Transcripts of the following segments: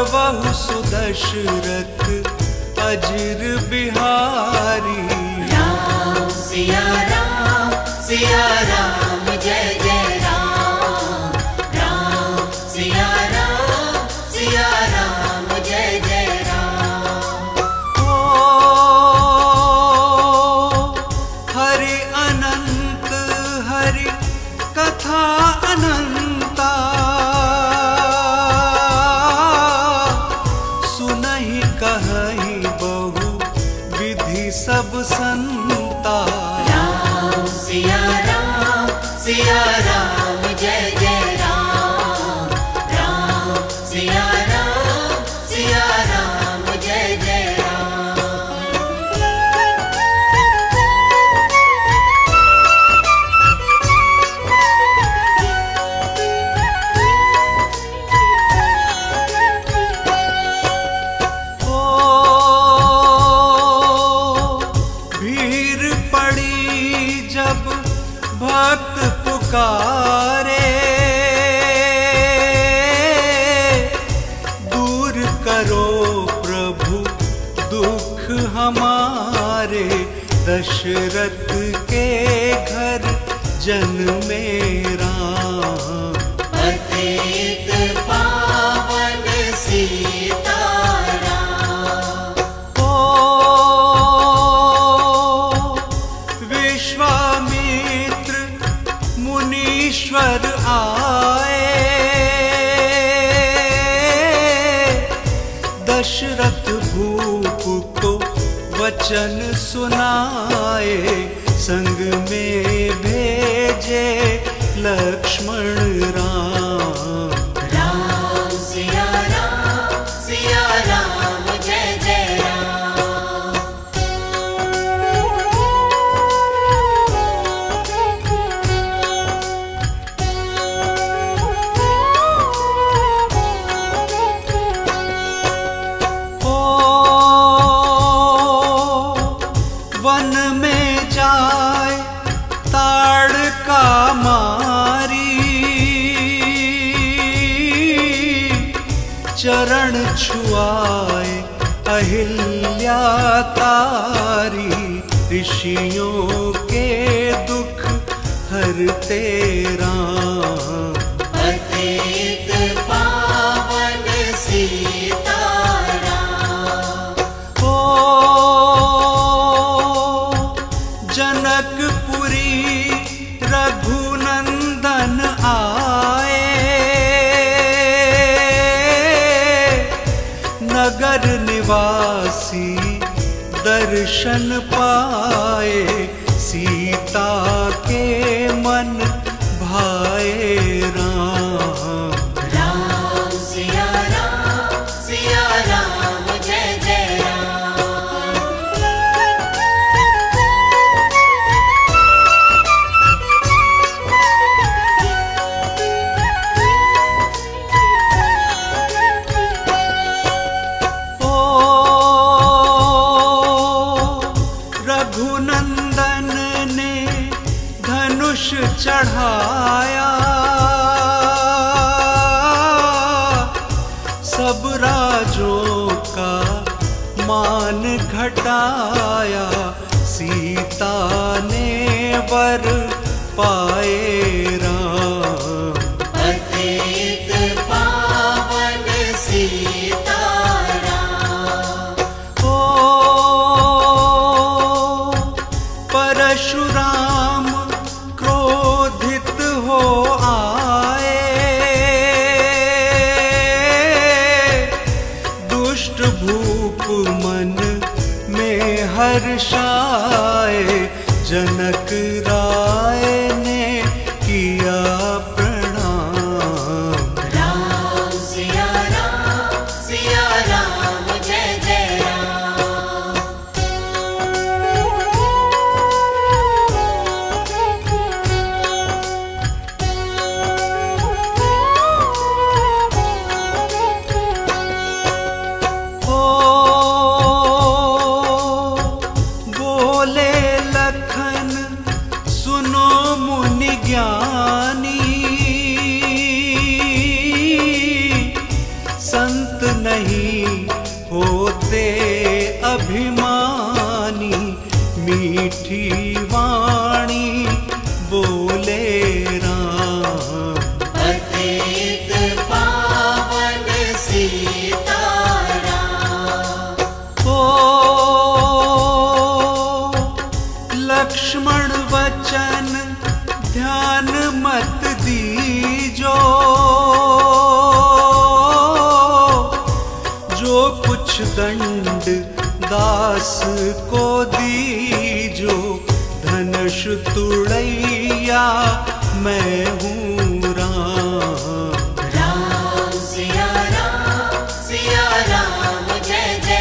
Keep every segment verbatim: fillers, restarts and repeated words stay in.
गवहु सुदशरथ अजिर बिहारी। राम सिया राम सिया राम जय जय राम। राम सिया राम सिया राम जय जय राम। ओ हरि अनंत हरि कथा अनंता, सुनहि कहहि बहु विधि सब संता। राम सिया राम सिया राम जय जय राम। राम सिया राम सिया राम जय जय राम। ओ भीड़ पड़ी जब भक्त पुकारे, दूर करो प्रभु दुख हमारे। दशरथ के घर जन्मे राम, पतित पावन सीताराम। ओ विश्वामित्र मुनीश्वर आए, दशरथ भूप को वचन सुनाए। संग में भेजे लक्ष्मण राम। राम सिया राम सिया राम जय जय राम। ओ वन में जाए ताड़का मारी, चरण छुआए अहिल्या तारी। ऋषियों के दुख हरते राम, पतित पावन सीताराम। ओ जनकपुरी रघुनंदन आए, नगर निवासी दर्शन पाए। सीता के मन भाए राम। राम सिया राम सिया राम जय जय राम। ओ रघुनंदन ने धनुष चढ़ाया, सब राजों का मान घटाया। सीता ने वर पाए राम, पतित पावन सीताराम। ओ परशुराम क्रोधित हो आए, दुष्ट भूप मन में हर्षाए। जनक राय ने पावन सीताराम। ओ लक्ष्मण वचन ध्यान मत दीजो, जो कुछ दंड दास को दीजो, धनुष तुड़ैया मैं हूँ राम। राम सिया राम सिया राम जय जय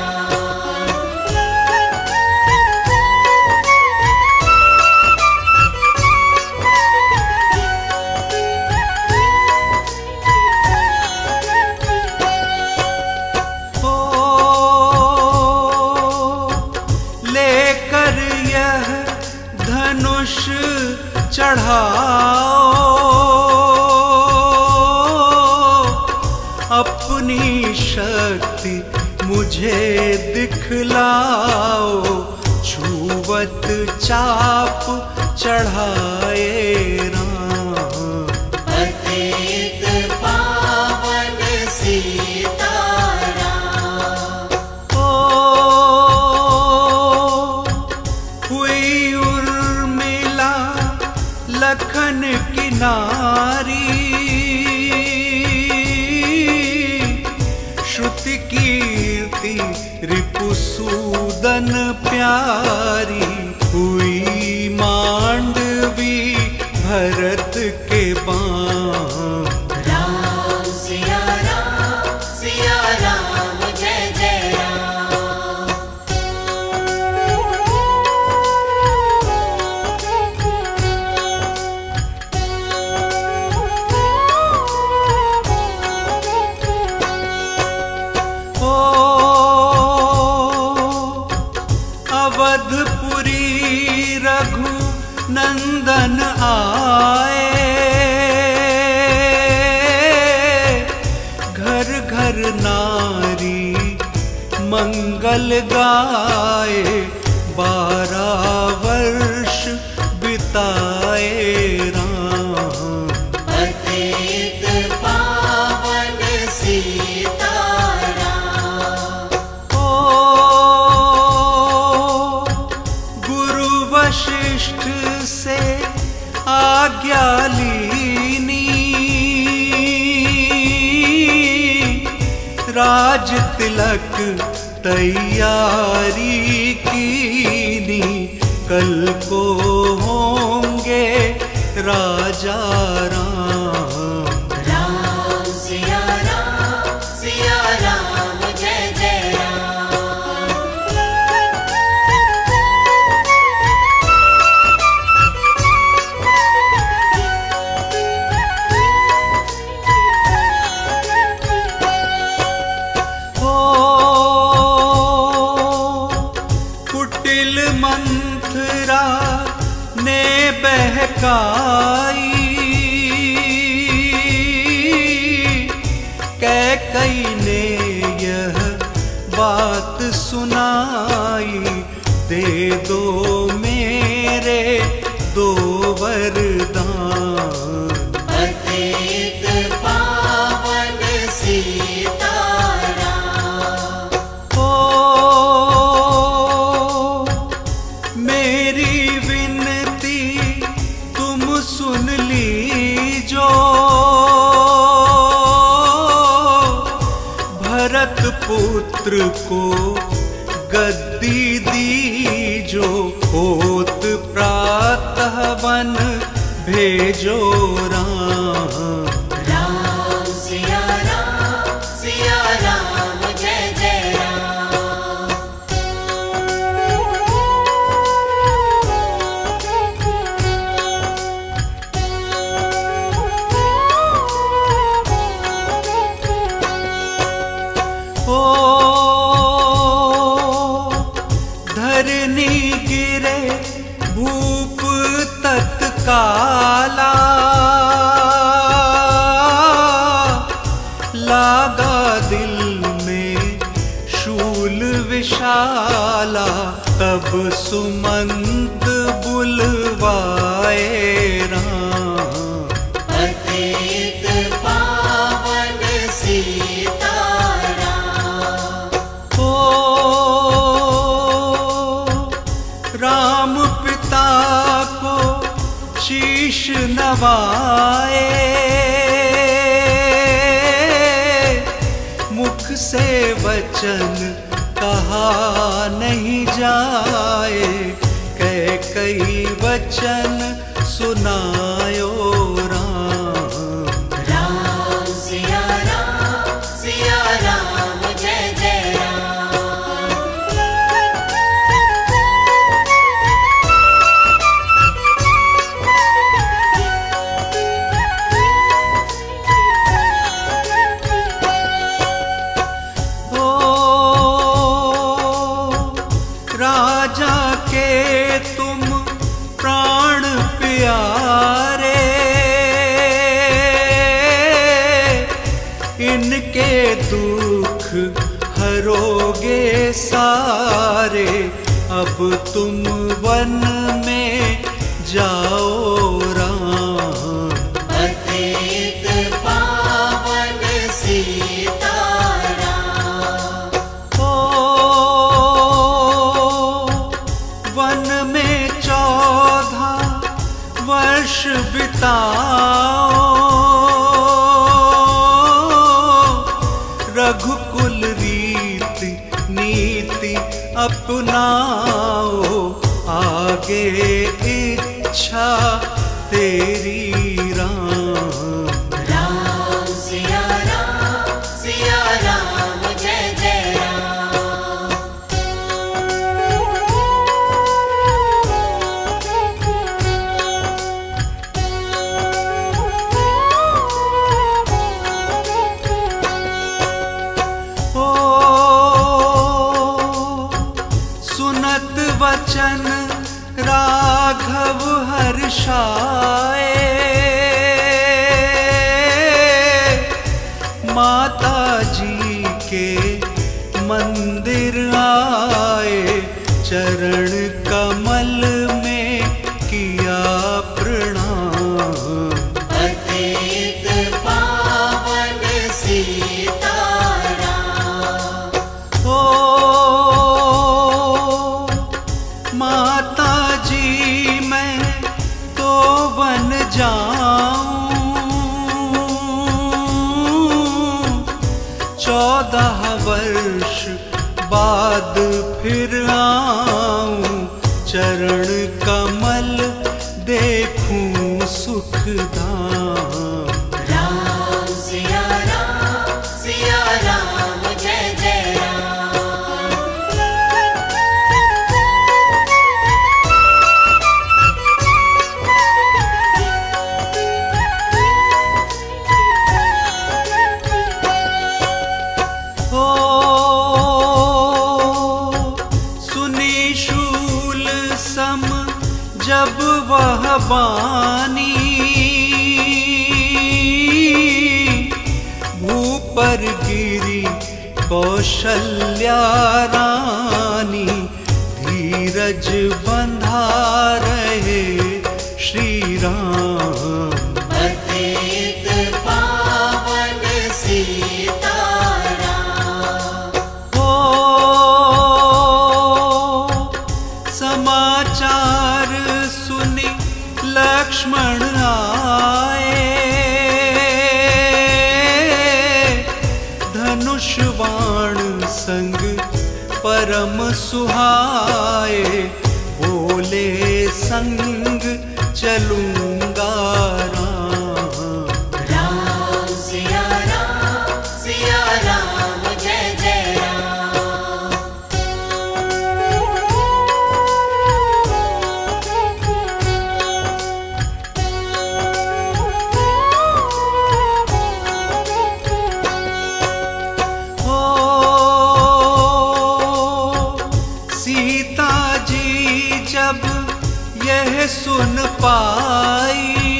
धनुष चढ़ाओ, अपनी शक्ति मुझे दिखलाओ, छुवत चाप चढ़ाए राम। पतित पावन सीताराम। ओ हुई उर्मिला लखन की नारी, श्रुति कीर्ति रिपुसूदन प्यारी, हुई मांडवी भरत के बाम। राम सिया राम सिया राम जय जय अवधपुरी रघु नंदन आए, घर घर नारी मंगल गाए, बारह वर्ष बिताए राम। पतित पावन सीताराम। ओ गुरु वशिष्ठ से आज्ञा लीनी, राज तिलक तैयारी कीनी, कल को होंगे राजा राम। राम सिया राम सिया राम जय जय कुटिल मंथरा ने बहकाई, कैकई ने यह बात सुनाई, दे दो मेरे दो वरदान। पतित पावन सीताराम। ओ मेरी विनती तुम सुन लीजो, भरत पुत्र को गद्दी दीजो, होत प्रातः वन भेजो राम। राम सिया राम सिया राम जय जय ओ धरनी गिरे भूप तत्काला, लागा दिल में शूल विशाला, तब सुमंत बुलवाए राम। पतित पावन गवाए, मुख से वचन कहा नहीं जाए, कह कई वचन सुनायो राम। राम सिया राम सिया राम जय जय राम। ओ राजा के तुम प्राण प्यारे, इनके दुख हरोगे सारे, अब तुम वन में जाओ राम। पतित पावन सीताराम। ओ वन में चौदह वर्ष बिताओ, रघुकुल रीति नीति अपनाओ, आगे इच्छा तेरी राम। राम सिया राम सिया राम जय जय राम। सुनत वचन राघव हर्षाए, माता जी के मंदिर आए, चरण कमल में किया प्रणाम। पतित पावन सीताराम। ओ माता जी मैं तो वन जाऊं, चौदह वर्ष बाद फिर आऊं, चरण कमल देखूं सुखधाम। राम सिया राम सिया राम जय जय राम। ओ सुनी शूल सम जब वह बानी, भूपर गिरी कौशल्या रानी, धीरज बंधा रहे श्री राम। पतित पावन सीताराम। हो समाचार सुनी लक्ष्मण आए, धनुष बाण संग परम सुहाए, बोले संग चलूंगा राम। राम सिया राम सिया राम जय जय राम। सीता जी जब यह सुन पाई,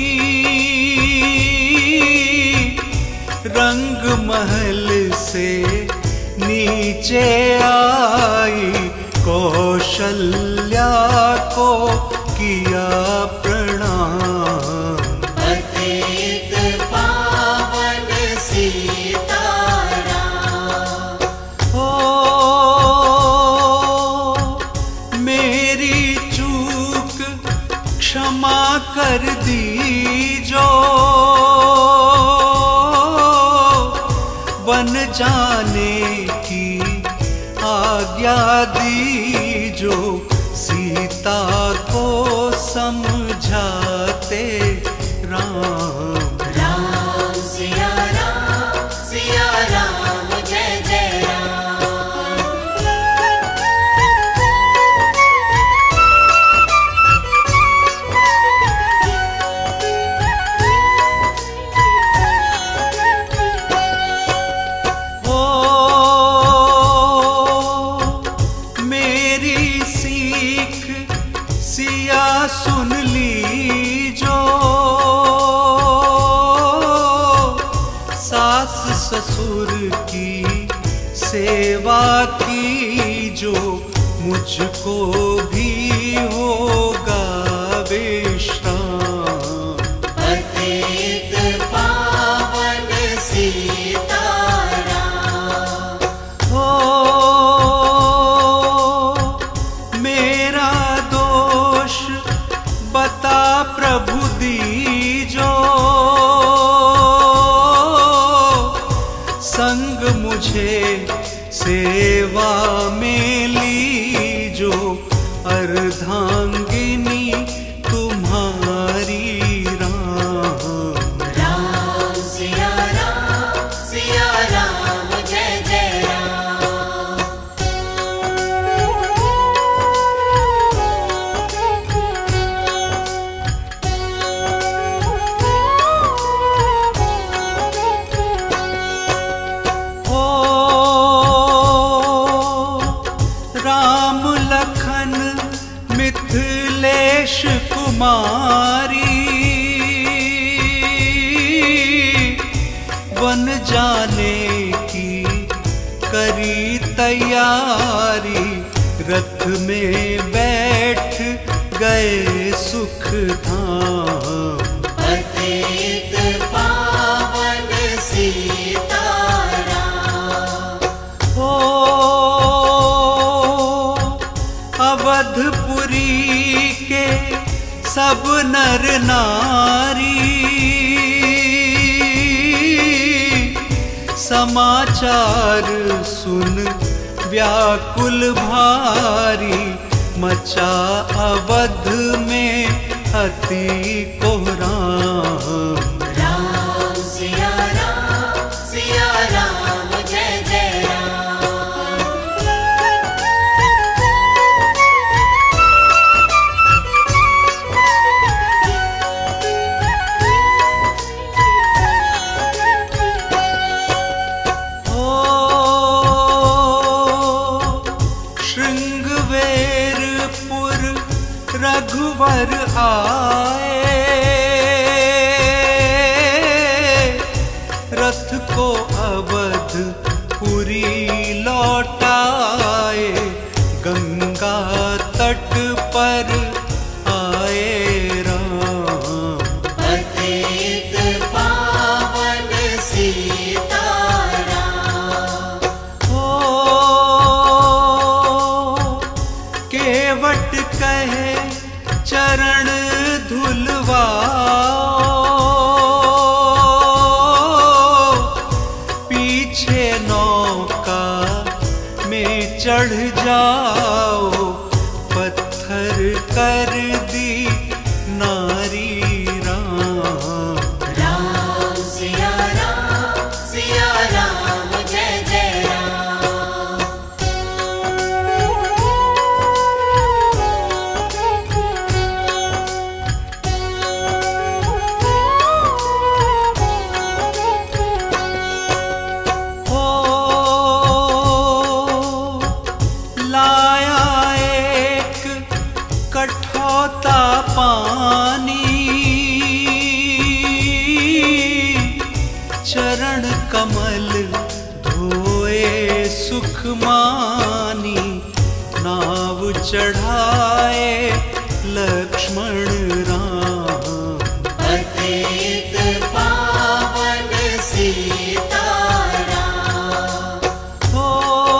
रंग महल से नीचे आई, कौशल्या को किया प्रणाम। पतित पावन सीताराम। हो मेरी चूक क्षमा कर दी, वन जाने की आज्ञा दी जो सीता को समझाते राम। राम सिया राम सिया राम जय जय राम। सुन ली जो सास ससुर की सेवा की जो मुझको भी होगा विश्राम। पतित पावन सीताराम हो मेरा दोष बता प्रभु दीजो संग मुझे सेवा में लीजो अर्धांगिनी तुम्हारी राम। राम सिया राम सिया राम जय जय राम। राम लखन मिथिलेश कुमारी वन जाने की करी तैयारी रथ में बैठ गए सुख धाम। पतित पावन सीताराम हो अवधपुरी के सब नर नारी समाचार सुन व्याकुल भारी मचा अवध में अति कोहराम। राम सिया राम सिया राम जय जय राम। रघुवर आए रथ को अवधपुरी लौटाए गंगा तट पर आए राम। पतित पावन सीताराम हो केवट कहे चरण धुलवाओ पीछे नौका में चढ़ जाओ पत्थर कर दी नारी राम। राम सिया राम सिया राम जय जय राम। कठौता पानी चरण कमल धोए सुख मानी नाव चढ़ाए लक्ष्मण राम। पतित पावन सीताराम हो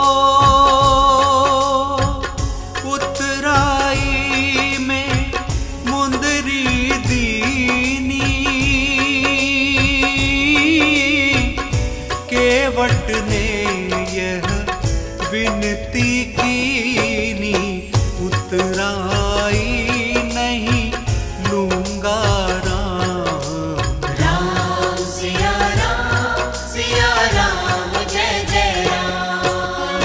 उतराई में मुंदरी दीनी केवट केवट ने यह विनती कीनी, उतराई नहीं लूंगा राम। राम सिया राम सिया राम जय जय राम।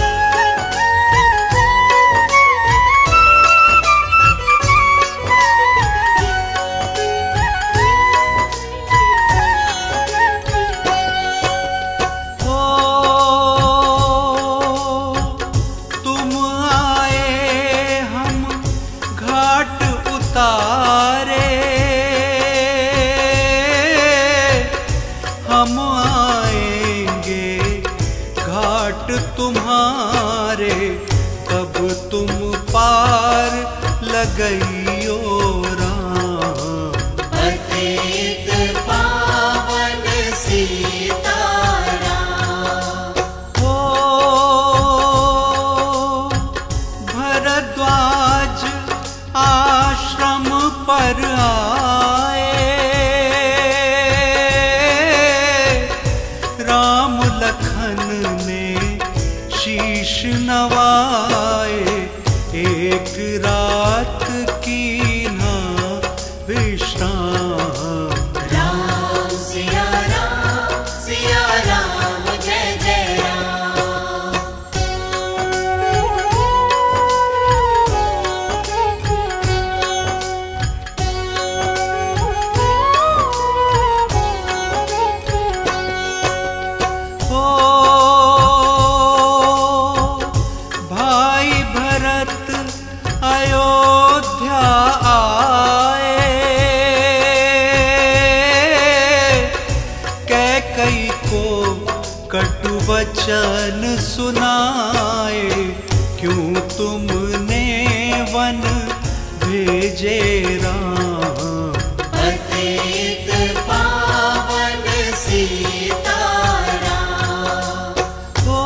तुम आए हम घाट उतारे, हम आएंगे घाट तुम्हारे, कब तुम पार लगइयो राम। पतित पावन सीताराम। हो भरद्वाज आश्रम पर आए, राम लखन ने शीश नवाए, एक रात की ना विश्राम। राम सिया राम सिया राम जय जय राम। ओ भाई भरत अयोध्या आए, कैकई को कटु वचन सुनाए, क्यों तुमने वन भेजे राम। पतित पावन सीताराम। हो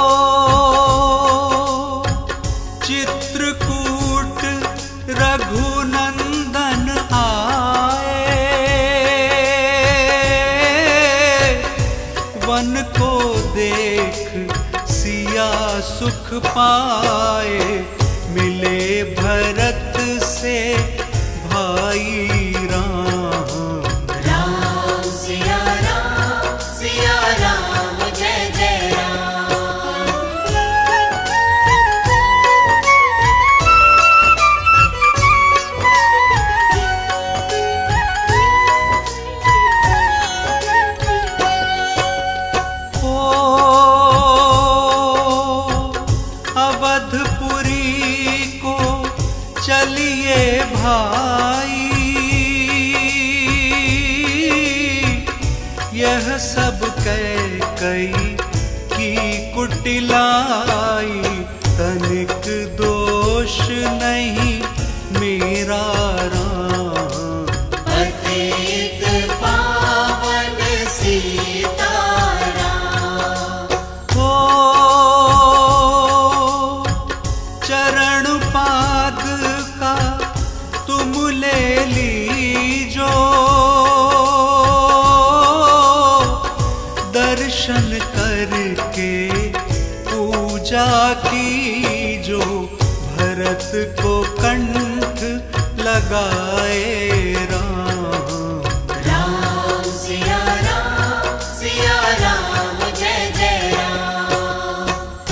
चित्रकूट रघुनंदन आए, वन को देख सिया सुख पाए, मिले भरत से भाई राम। राम सिया राम सिया राम जय जय राम। ओ अवधपुरी को चलिए भाई, यह सब कैकई की कुटिलाई, तनिक दोष नहीं मेरा राम। पतित पावन सीताराम। हो चरण पाद का तुम ले लीजो, दर्शन करके पूजा कीजो, भरत को कंठ लगाए राम। राम सिया राम सिया राम जय जय राम।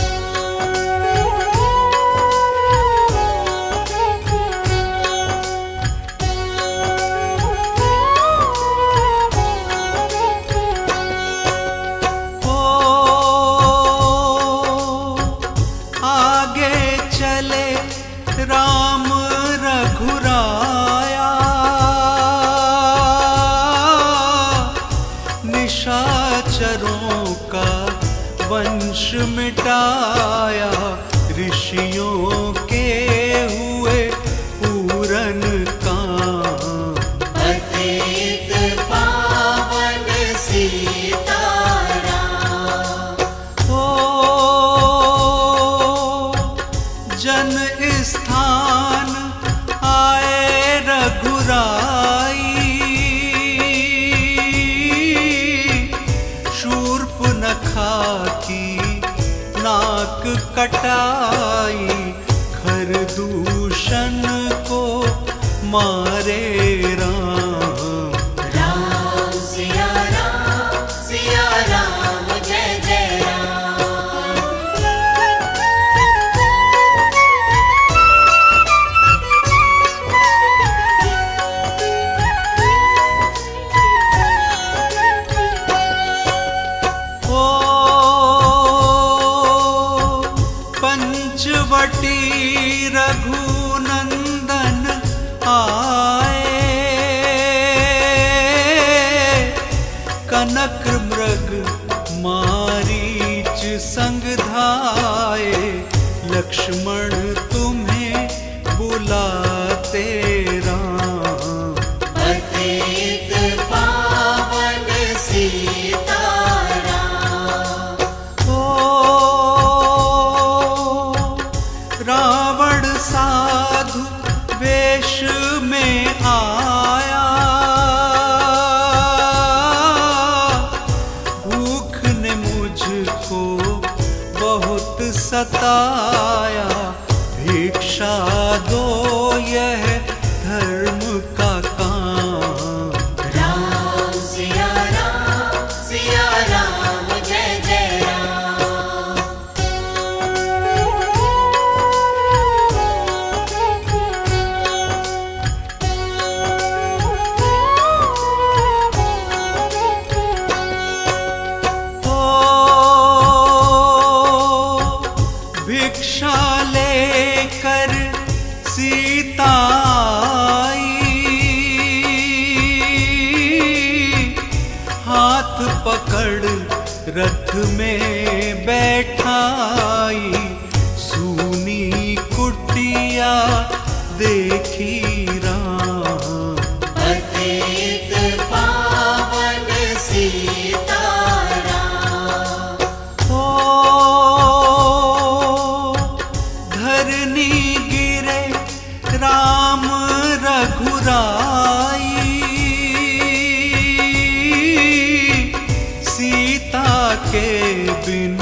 हो आगे चले राम रघुराया, निशाचरों का वंश मिटाया, ऋषियों के हुए पूरन काम। पतित पावन सीताराम। हो जन स्थान आए रघुराई, शूर सुर्पनखा की नाक कटाई, खरदूषण को मारे राम। राम सिया राम सिया राम जय जय राम। ओ पंचवटी रघुनंदन आए, कनक मृग मारीच संग धाये, लक्ष्मण तुम्हें बुलाते राम। पतित पावन सीताराम। ओ रावण साधु वेश में आया, भूख ने मुझको बहुत सताया, भिक्षा दो यह धर्म का काम। राम सिया राम सिया राम जय जय राम। भिक्षा लेकर सीता आई, हाथ पकड़ रथ में बैठाई, सूनी कुटिया देखी राम। पतित पावन सीताराम। ओ धरनी गिरे राम रघुराई, सीता के बिन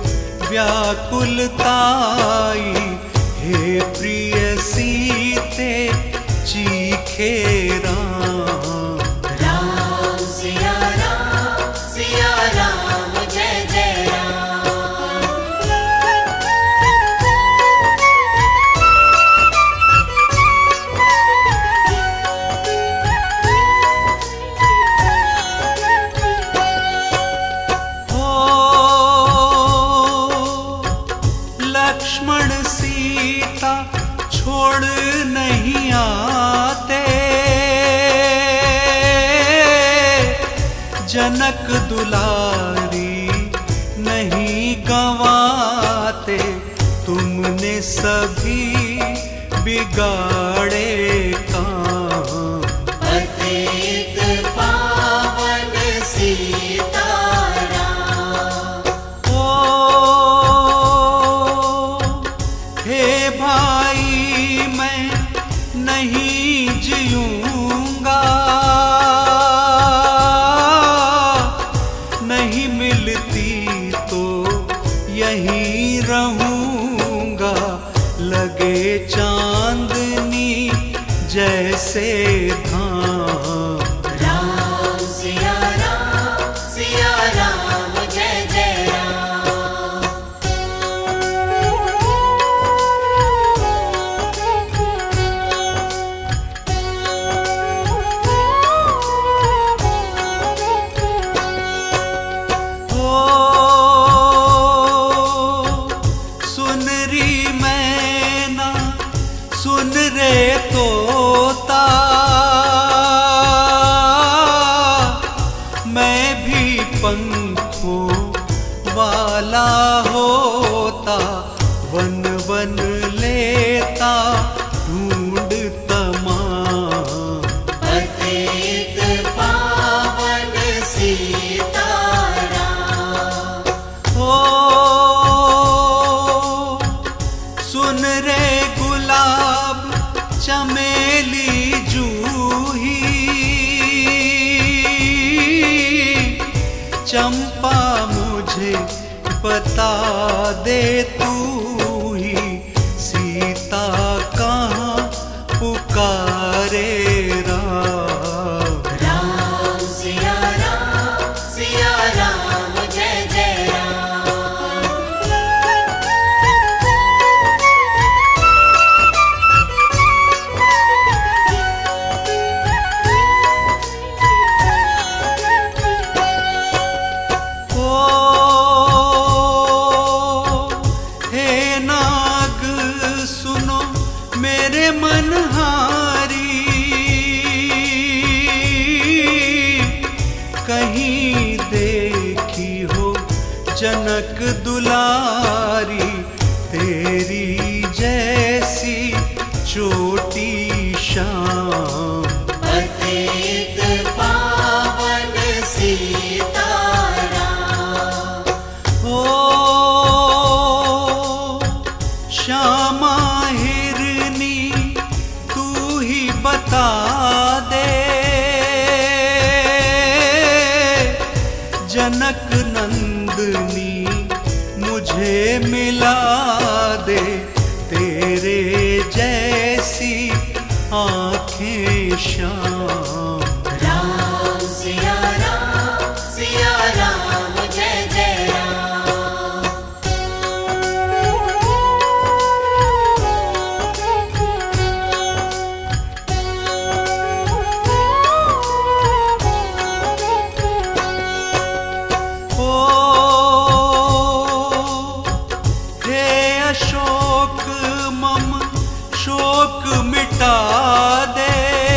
व्याकुलताई, हे प्रिय सीते चीखे राम। राम सिया राम सिया राम जय जय राम। लक्ष्मण सीता छोड़ नहीं आते, जनक दुलारी नहीं गंवाते, तुमने सभी बिगाड़े काम। पतित पावन सीताराम। ओ हे भाई मैं नहीं जीऊंगा, नहीं मिलती तो यहीं रहूंगा, लगे चांदनी जैसे धाम। राम सिया राम सिया राम जय जय राम। ओ सुनरी मैना सुन रे तोता, मैं भी पंखों वाला होता, वन वन लेता ढूंढ तमाम। पतित पावन सीताराम। ओ सुन रे गुलाब चमेली जूही, चंपा बता दे तू ही सीता कहाँ पुकारे राम। राम सिया राम सिया राम जय जय राम। मेरे मनहारी कहीं देखी हो जनक दुलारी, तेरी जैसी चोटी शाम। पतित पावन सीताराम। ओ श्यामा बता दे जनक नंदनी मुझे मिला दे, तेरे जैसी आँखें श्याम। राम सिया राम सिया राम जय जय राम। शोक मम शोक मिटा दे,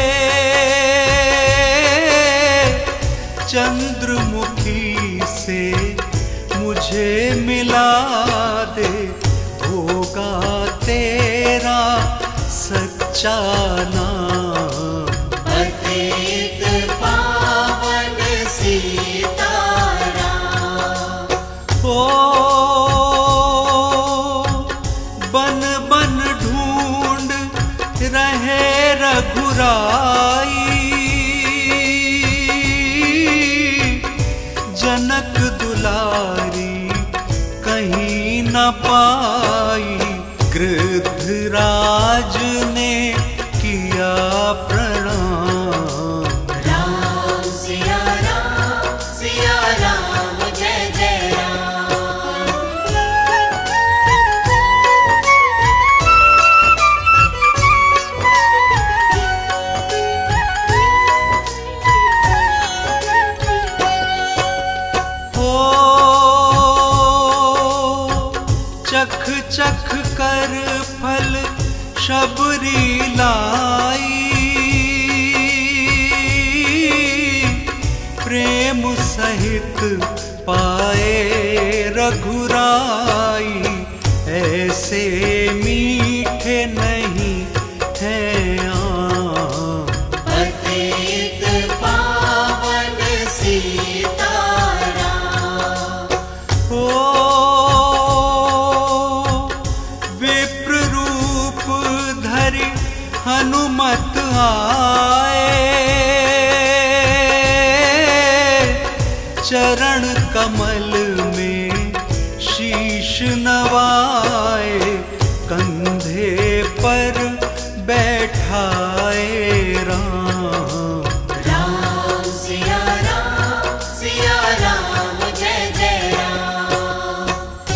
चंद्रमुखी से मुझे मिला दे, होगा तेरा सच्चा नाम। पतित पावन सीताराम। ओ बन बन ढूंढ रहे रघुराई, जनक दुलारी कहीं न पाई, गृधराज ने किया प्रणाम। राम सिया राम सिया राम जय जय राम। चख चख कर फल शबरी लाई, प्रेम सहित पाए रघुराई, ऐसे मीठे नहीं हैं आम। पतित पावन सीताराम। ओ हनुमत आए, चरण कमल में शीश नवाए, कंधे पर बैठाए राम। राम सिया राम सिया राम जय जय राम।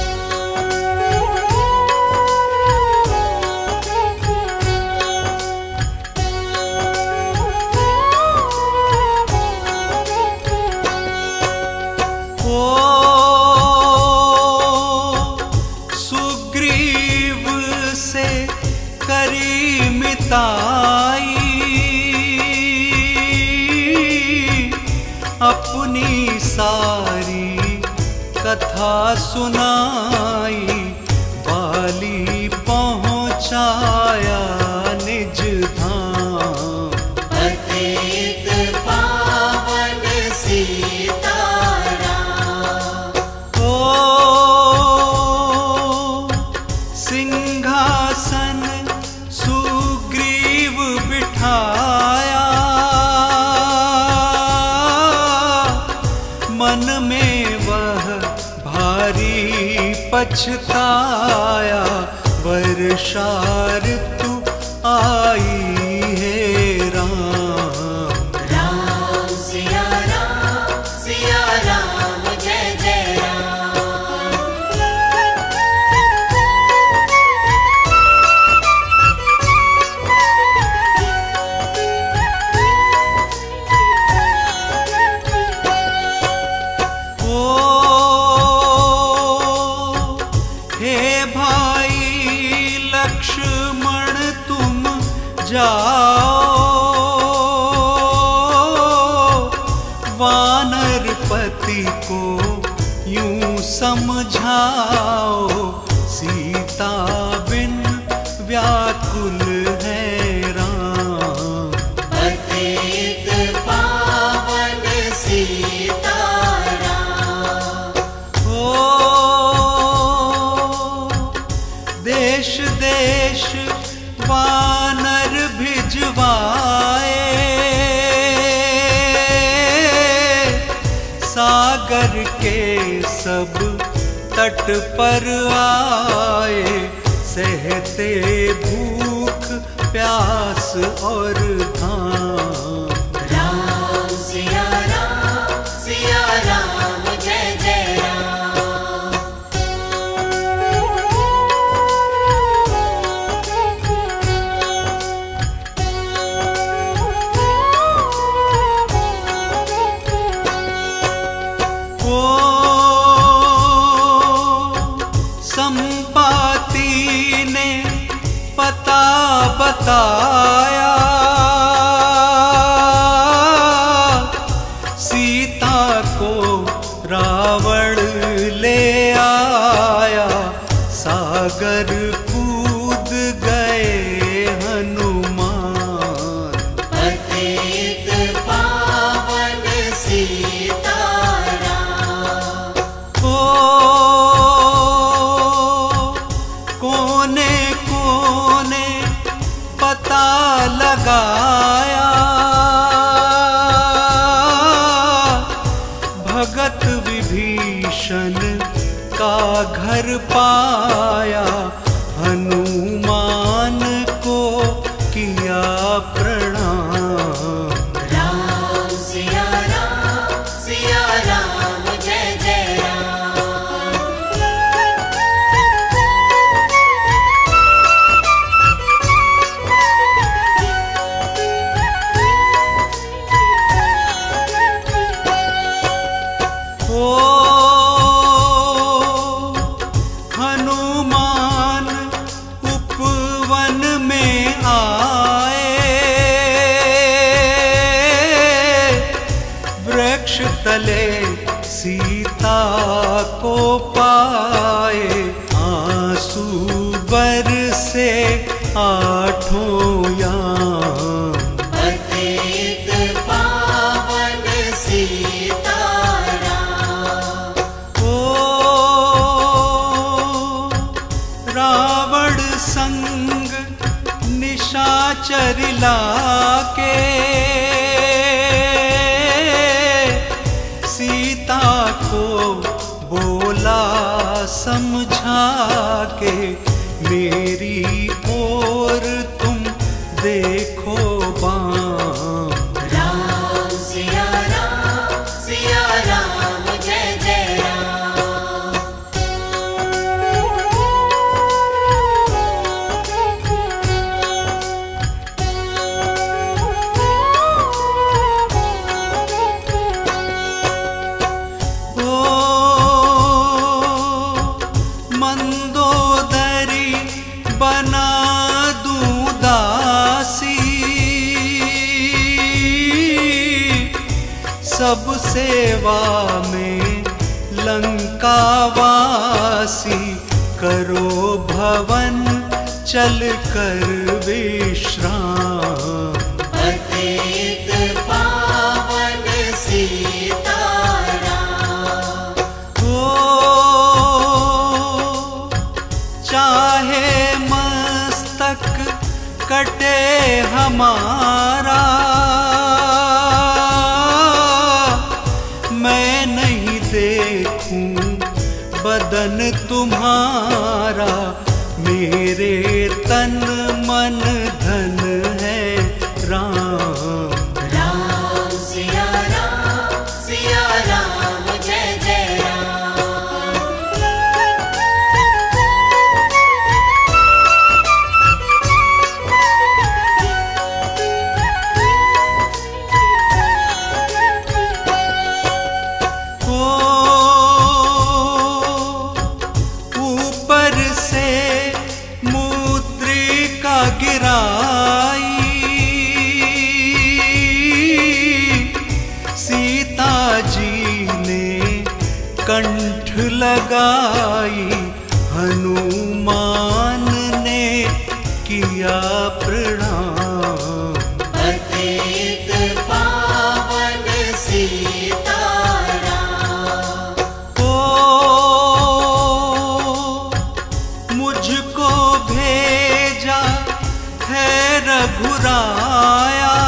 सुग्रीव से करी मिताई, अपनी सारी कथा सुनाई, बाली पहुँचाया निज धाम। पतित पावन सीताराम। ओ सिंहासन सुग्रीव बिठाया, मन में वह भा भारी पछताया, वर्षा ऋतु आई है राम। राम सिया राम, सिया राम, जय जय राम। ओ हे भाई लक्ष्मण तुम जाओ, वानरपति को यूं समझाओ, सीता बिन व्याकुल है राम। पतित पावन सीताराम। ओ देश देश वानर भिजवाए, सागर के सब तट पर आए, सहते भूख प्यास और घाम। राम सिया राम, सिया राम, जय जय राम। ओ संपाति ने पता बताया, सीता को रावण ले आया, सागर कूद गए हनुमान। पतित पावन सीताराम। ओ कोने कोने पता लगाया, भगत विभीषण का घर पाया, हनुमान को किया प्रणाम। राम सिया राम, सिया राम, जय जय राम। ओ हनुमान उपवन में आए, वृक्ष तले सीता को पाए, आंसू बरसे आठों याम। पतित पावन सीताराम। ओ रावण संग निशाचर लाके, सीता को बोला समझा के, मेरी ओर तुम देखो बाम। राम सिया राम, सिया राम, जय जय राम। ओ मंदोदरी बना दूं दासी, सब सेवा में लंकावासी, करो भवन चल कर विश्राम। पतित पावन सीताराम। ओ चाहे मस्तक कटे हमारा, मैं नहीं देखूं बदन तुम्हारा मेरे तन मन धन है राम। राम सिया राम सिया राम जय जय राम। ऊपर से मुद्रिका गिराई सीता जी ने कंठ लगाई हनुमान ने किया प्रणाम। पतित पावन सीताराम। ओ मुझको भेजा है रघुराया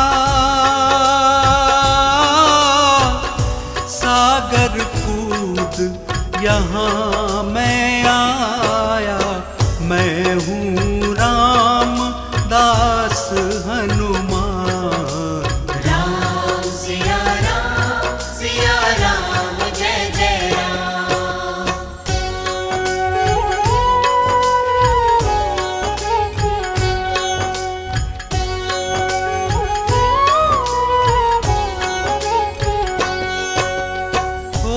सागर कूद यहाँ मैं आया। मैं हूँ राम दास हनुमान। राम सिया राम सिया राम जय जय राम। ओ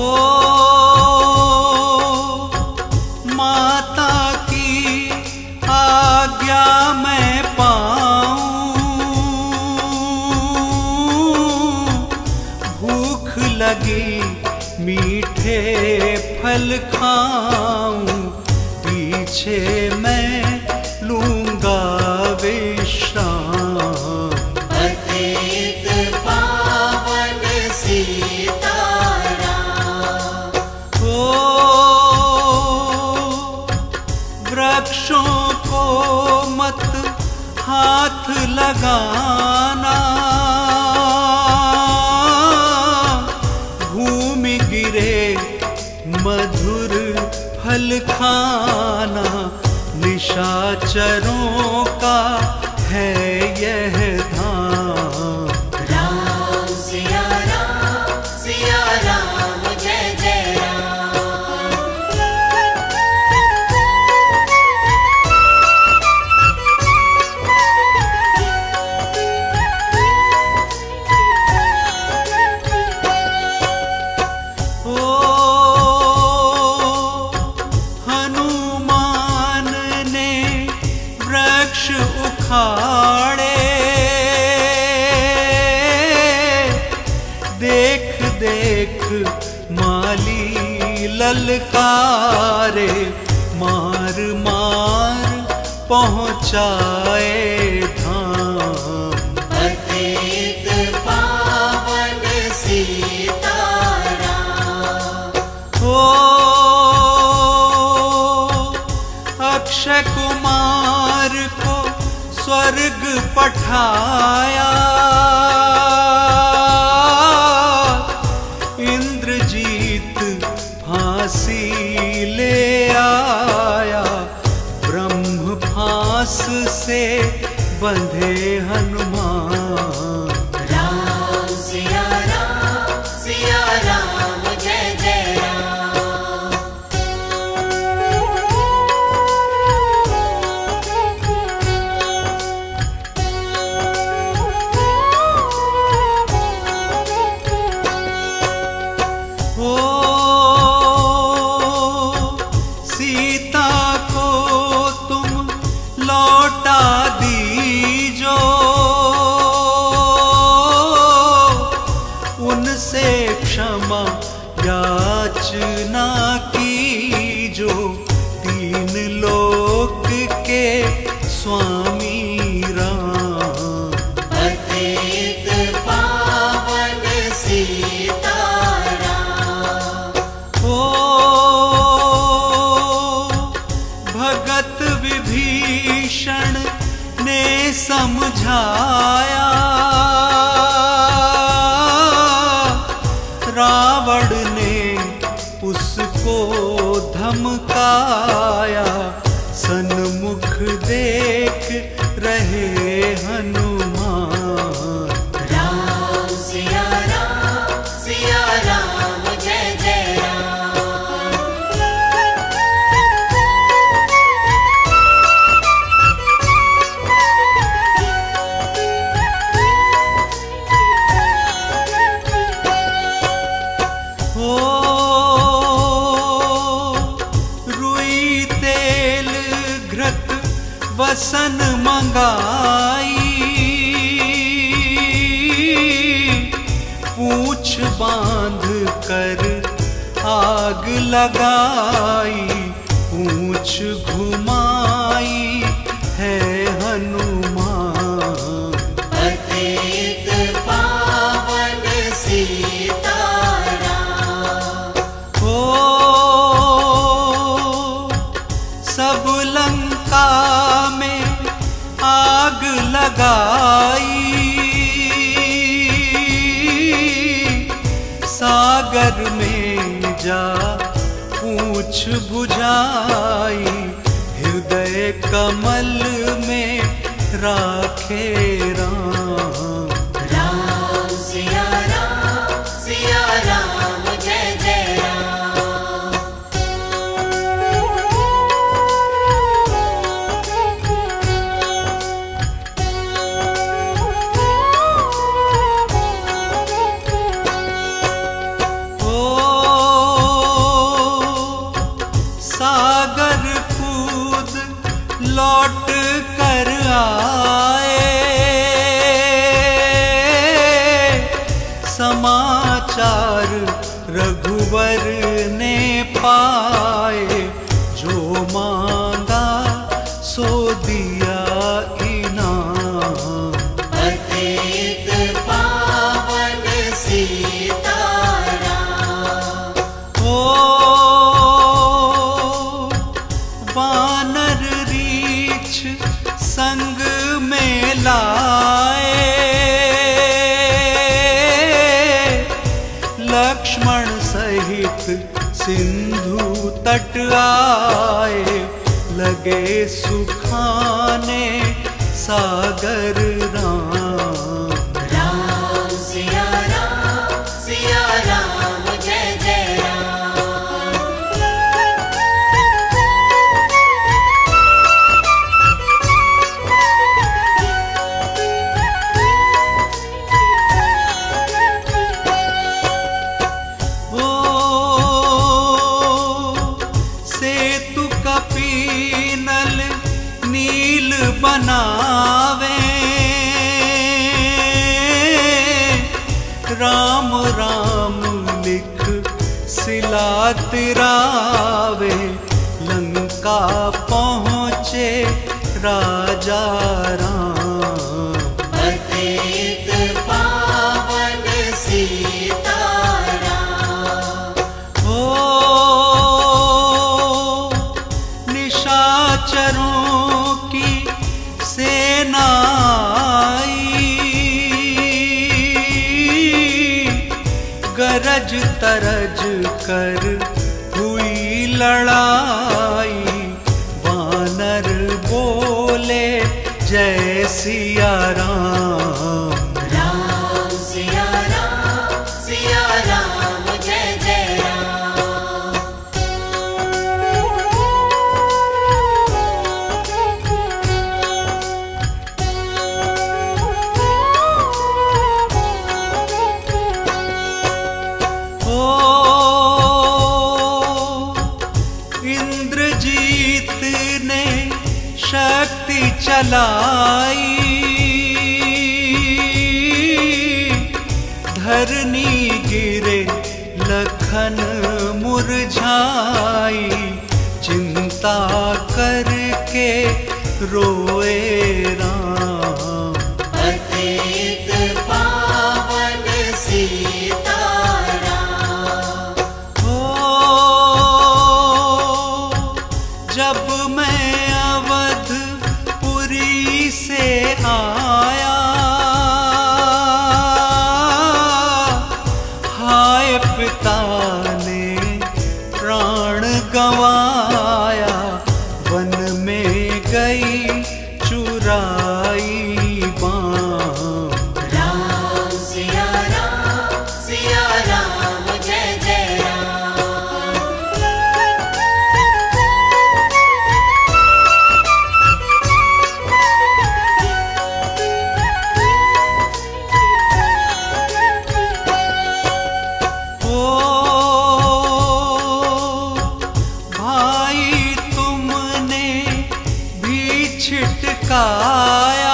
माता की आज्ञा मैं पाऊं भूख लगी मीठे फल खाऊं पीछे मैं लूंगा विश्राम। पतित पावन सीताराम। ओ वृक्षों को मत हाथ लगाना भूमि गिरे मधुर फल खाना। निशाचरों का है यह धाम। राम सिया राम सिया राम जय जय राम। ओ हनुमान ने वृक्ष उखाड़े देख देख माली ललकारे मार मार पहुँचाए धाम। पतित पावन सीताराम। हो अक्षय कुमार को स्वर्ग पठाया इंद्रजीत फांसी ले आया। ब्रह्म फांस से बंधे हनुमान। राम सिया राम सिया राम जय जय राम। ओ सीता को तुम लौटा दीजो धमकाया, सन्मुख देख रहे हनुमान। राम सिया राम सिया राम जय जय राम। हो रुई तेल घृत वसन मंगाई, पूछ बांध कर आग लगाई, पूछ घुमाई है हनुमान। पतित पावन सीताराम। हो सब लंका में आग लगाई, सागर में जा पूछ बुझाई, हृदय कमल में राखे राम। राम सिया राम सिया राम जय जय राम। ओ सागर कूद लौट कर आए, समाचार रघुवर ने पाए, जो मांगा सो दिया इनाम। पतित पावन सीताराम। हो वानर रीछ संग में लाए, लक्ष्मण सहित सिंधु तट आए, लगे सुखाने सागर राम। राम सिया राम सिया राम जय जय राम। ओ सेतु कपीनल नील बनावे, राम राम लिख सिला तिरावे, लंका पहुँचे राजा राम। पतित पावन सीताराम। हो निशाचरों की सेना आई, गरज तरज कर हुई लड़ाई, वानर बोले जय सिया राम। राम सिया राम सिया राम जय जय राम। हो इंद्रजीत ने शक्ति चलाई, धरनी गिरे लखन मुरझाई, चिंता करके रोए राम। पतित पावन सीताराम। हो जब मैं अवधपुरी से आया, हाय पिता ने प्राण गंवाया, माया, वन में गई चुराई बाम। राम सिया राम सिया राम जय जय राम। ओ भाई तुमने भी छिटकाया,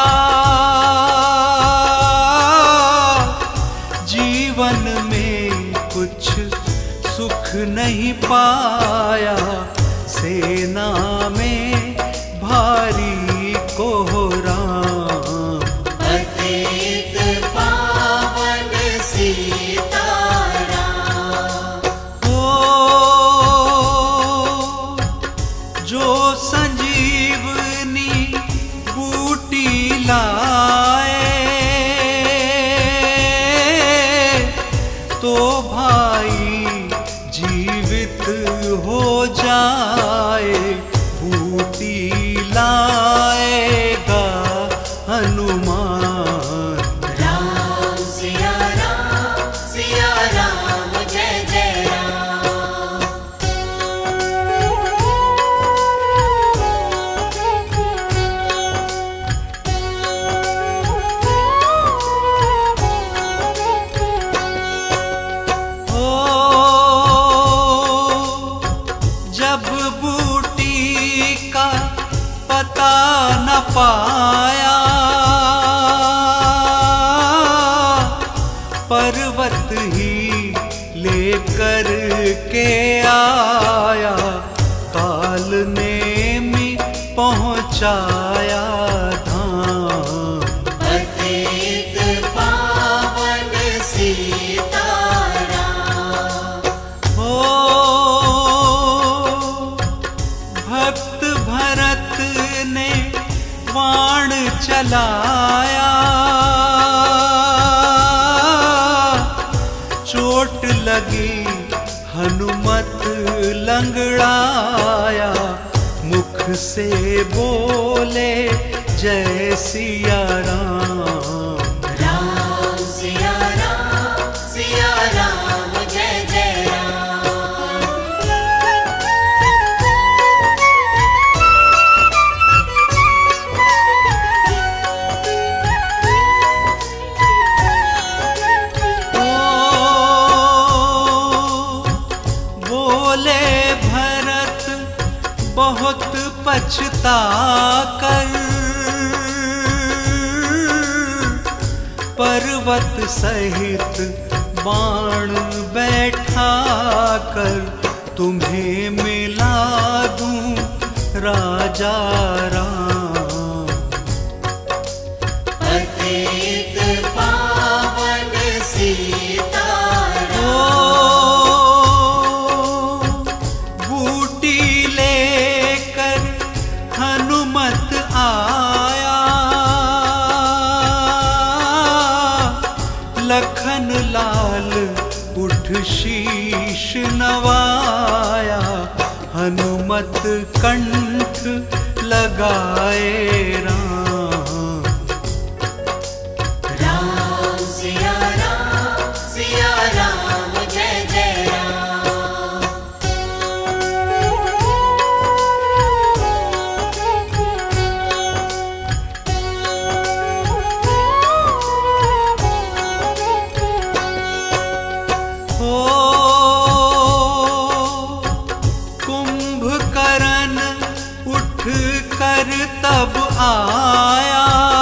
जीवन में कुछ सुख नहीं पाया, सेना में भारी कोहराम। पतित पावन सीताराम। ओ जो संजीवनी बूटी लाए, तो भाई जीवित हो जाए। बूटी लाएगा हनुमान। राम सिया राम सिया राम जय जय राम। ओ जब बूटी का पता न पाया, पर्वत ही लेकर के आया, काल नेमि पहुँचाया धाम। पतित पावन सीताराम। हो भक्त भरत ने बाण चलाया, चोट लगी हनुमत लंगड़ाया, मुख से बोले जय सिया राम। राम सिया राम सिया राम जय जय राम। ओ बोले भरत बहुत पछता कर, पर्वत सहित बाण बैठा कर, तुम्हें मिला दूं राजा राम। पतित पावन सीताराम। ओ बूटी लेकर हनुमत आया, लखन लाल उठ शीश नवाया, हनुमत कंठ लगाए राम। राम सिया राम सिया राम जय जय राम। हो कुंभकर्ण उठ कर तब आया,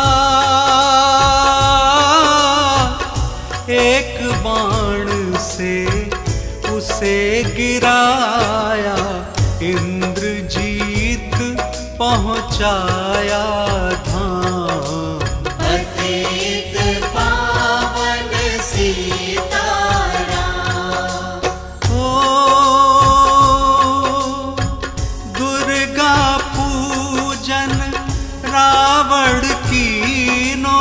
एक बाण से उसे गिराया, इंद्रजीत पहुँचाया धाम। पतित पावन सीताराम। हो दुर्गा पूजन रावण कीनो,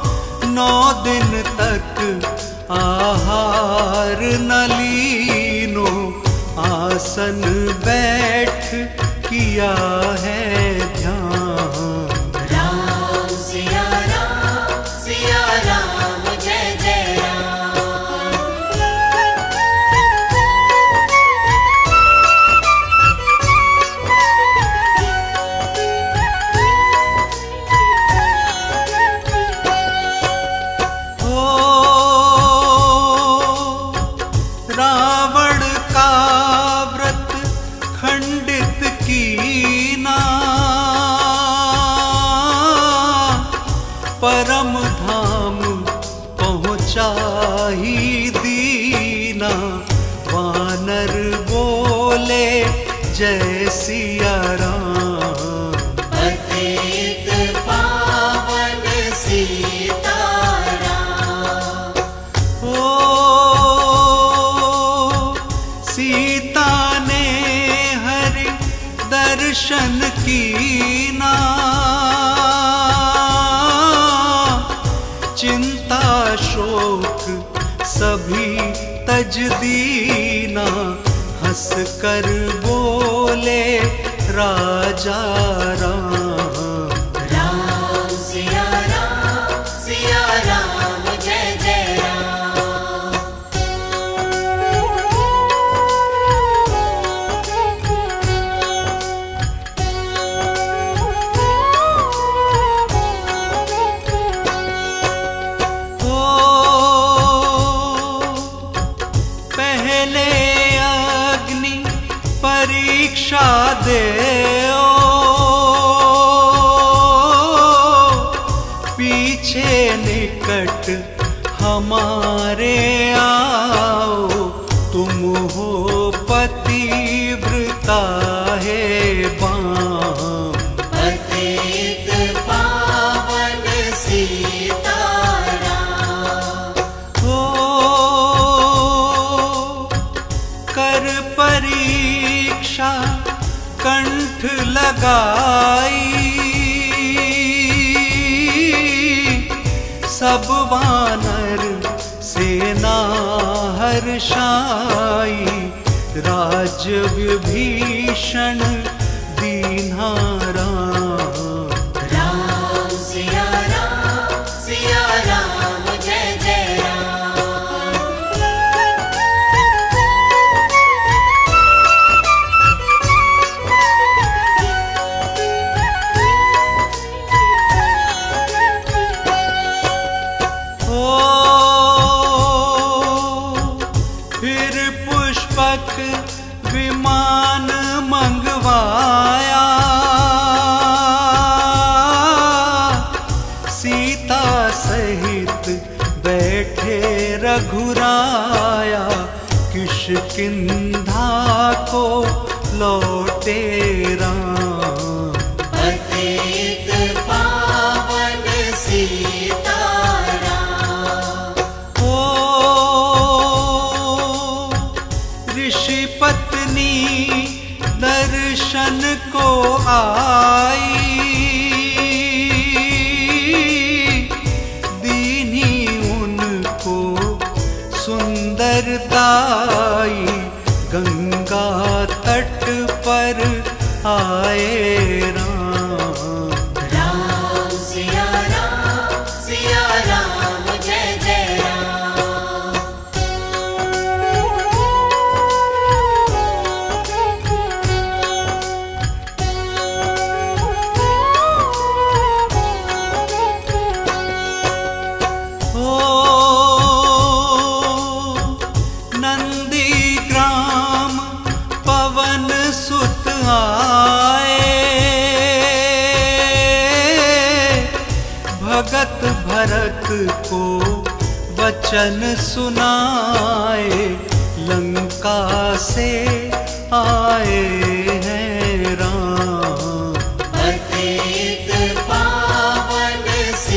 नौ दिन तक आहार न लीनो। आसन बैठ किया है ध्यान। राम सिया राम सिया राम जय जय राम। रावण का व्रत खंडित कीना, परम धाम पहुँचा ही दीना। वानर बोले जय सिया राम। पतित पावन सीताराम। सीता ने हरि दर्शन कीना, चिंता शोक सभी तज दीना। हंस कर बोले राजा राम। राम सिया राम सिया राम जय जय राम। पहले अग्नि परीक्षा दे, पीछे निकट हमारे आओ। तुम हो पतिव्रता है बाम। पतित पावन सीताराम। हो कर परीक्षा कंठ लगाई, सब वानर सेना हर्षाई। राज विभीषण दीन्हा राम। राम सिया राम सिया राम जय जय राम। फिर पुष्पक विमान मंगवाया, सीता सहित बैठे रघुराया। किष्किंधा को लौटे राम। पतित पावन सीताराम। ऋषि पत्नी दर्शन को आई, दीनी उनको सुंदरताई। गंगा तट पर आए राम। राम सिया राम सिया राम जय जय राम। नंदीग्राम पवन सुत आए, भगत भरत को वचन सुनाए। लंका से आए हैं राम। पतित पावन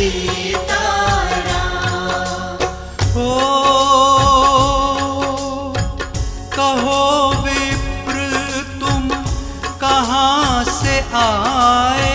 सीताराम। हो कहो विप्र तुम कहाँ से आए,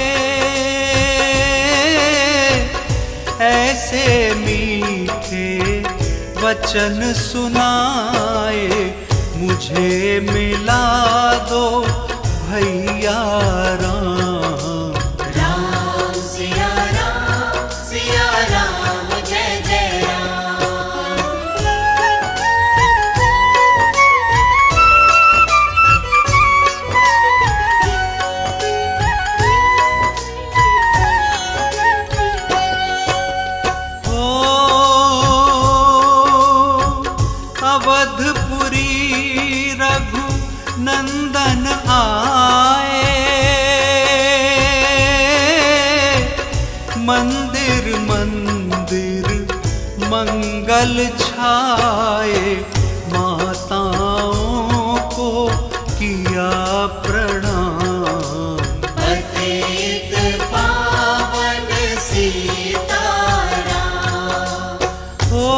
ऐसे मीठे वचन सुनाए। मुझ मुझे मिला दो भैया राम। राम सिया राम सिया राम जय जय राम। अवधपुरी रघु नंदन आए, मंदिर मंदिर मंगल छाए, माताओं को किया प्रणाम। पतित पावन सीताराम। ओ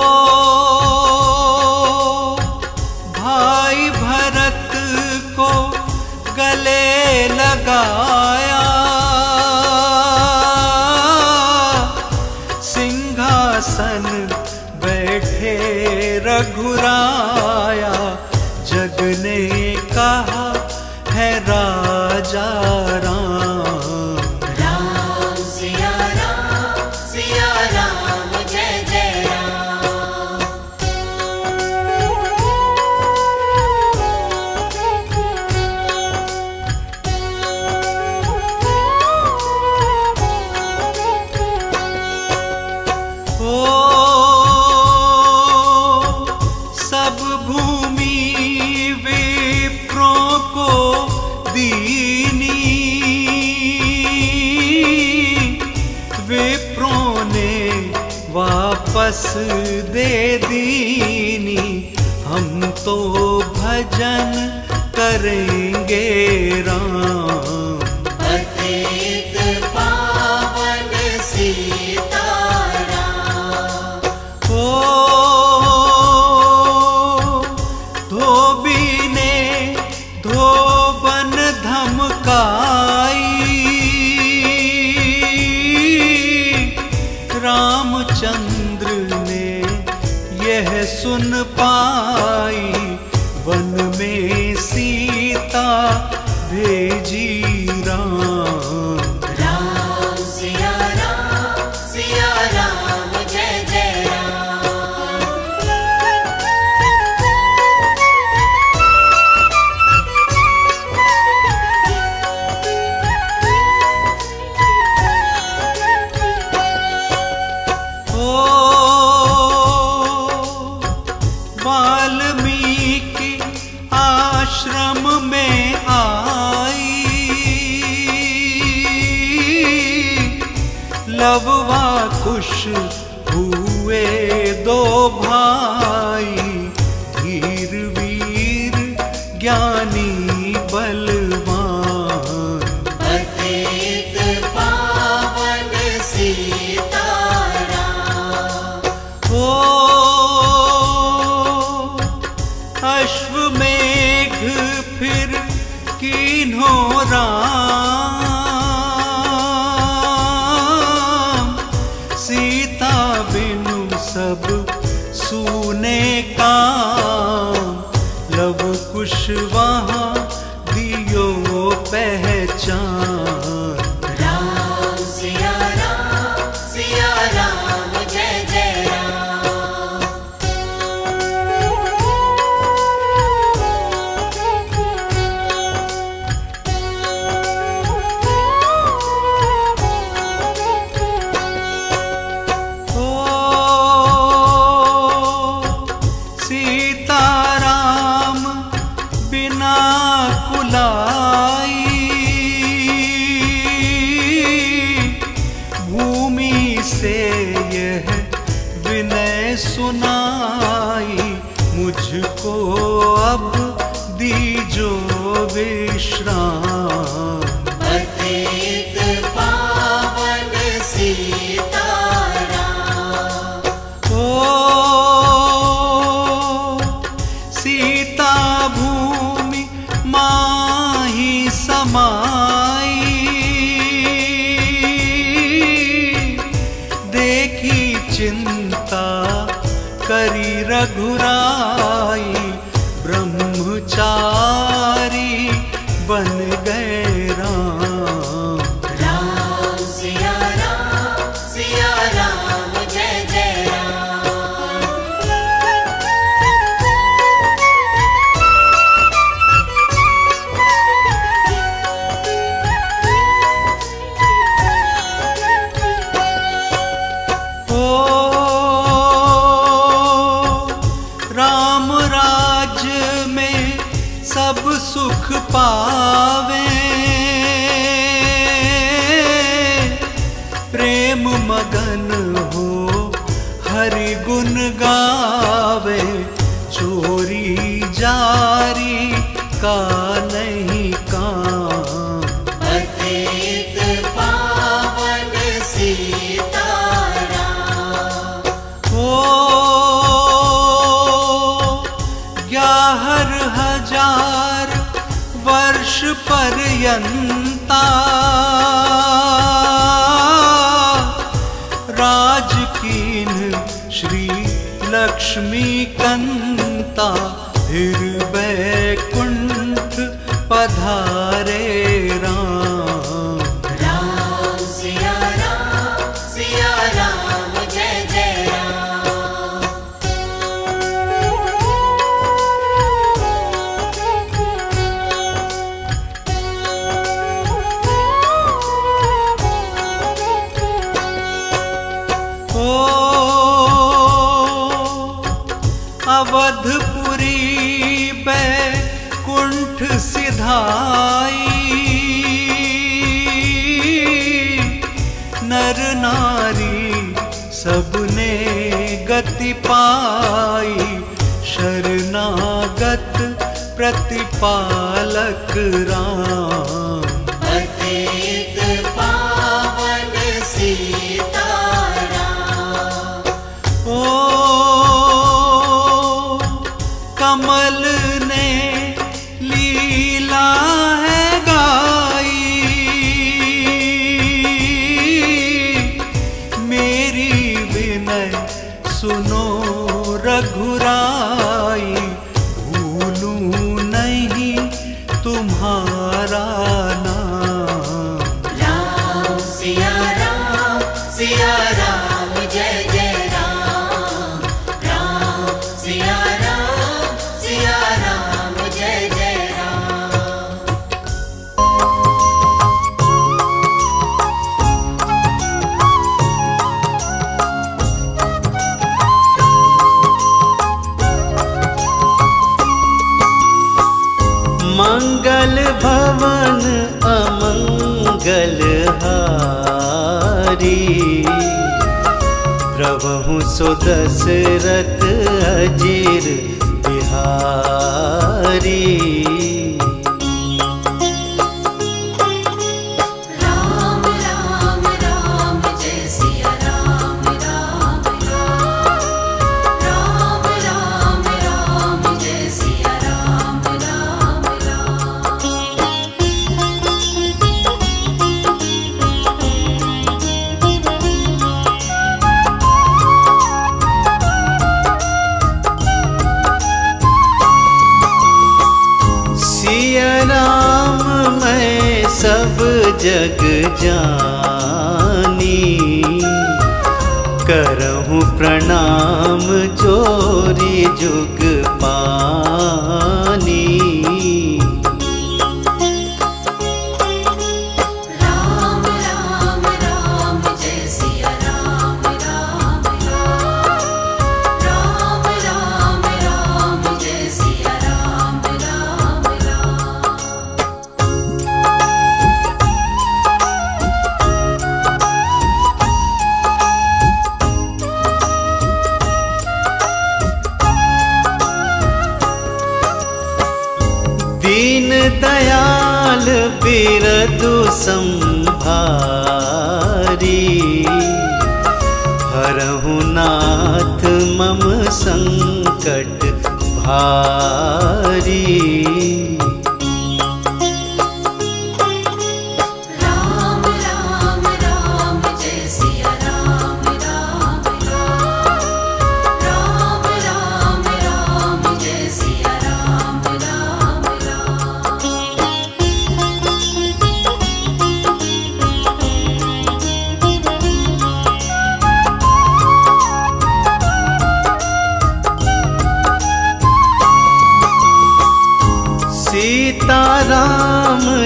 भाई भरत को गले लगाया, सिंहासन बैठे रघुराया, जग ने कहा है राजा राम। राम सिया राम सिया राम जय जय राम। ओ सब भूमि विप्रों को दीनी, विप्रों ने वापस दे दीनी, हम तो भजन करेंगे राम। पतित पावन सीताराम। ओ धोबी ने धोबन धमकाई, रामचंद्र ने यह सुन पाई, वन में सीता भेजी राम। राम सिया राम सिया राम जय जय राम। ओ वाल्मीकि आश्रम में आई, लववा खुश हुए दो भाई, धीर वीर ज्ञानी बलवान। पतित पावन सीताराम। ओ अश्वमेघ फिर कीन्हों राम, सीता बिनु सब सूने काम, लव कुश वहाँ दियो पहचान। राम सिया राम सिया राम जय जय राम। ओ सीताराम बिना कुलाई, भूमि से यह विनय सुनाई, मुझको अब दीजो विश्राम। पतित पावन सीताराम। ओ सीता भूमि माही समाई, देखी चिंता करी रघुराई, ब्रह्म ब्रह्मचारी बन गए राम। राम सिया राम सिया राम जय जय राम। ओ राम राज्य में सब सुख पावे, प्रेम मगन हो हरि गुण गावे, चोरी जारी का नहीं काम। पतित पावन सीताराम। ओ ग्यारह हजार वर्ष पर्यंता राज कीन श्री लक्ष्मी कंता, फिर बैकुंठ पधारे राम। राम सिया राम सिया राम जय जय राम। ओ अवधपुरी बैकुंठ सिधाई, नर नारी सबने गति पाई, शरणागत प्रतिपालक राम। पतित पावन सीताराम। ओ कमल ने लीला है गाई, मेरी विनय सुनो रघुराई, भूलूं नहीं तुम्हारा नाम। राम सिया राम सिया राम जय जय राम। राम सिया राम सिया राम जय जय राम। मंगल भवन अमंगल हारी, प्रभु सो दशरथ अजीर बिहारी। राम राम राम जय सिया राम राम राम। राम राम राम जय सिया राम राम राम। सिया राम मैं सब जग जानी, करहूँ प्रणाम जोरी जुग पानी। राम राम राम जय सिया राम राम राम। राम राम राम जय सिया राम राम राम। दीन दयाल बिरदु संभारी, हरहु नाथ मम संकट भारी। राम राम राम जय सिया राम राम राम। राम राम राम जय सिया राम राम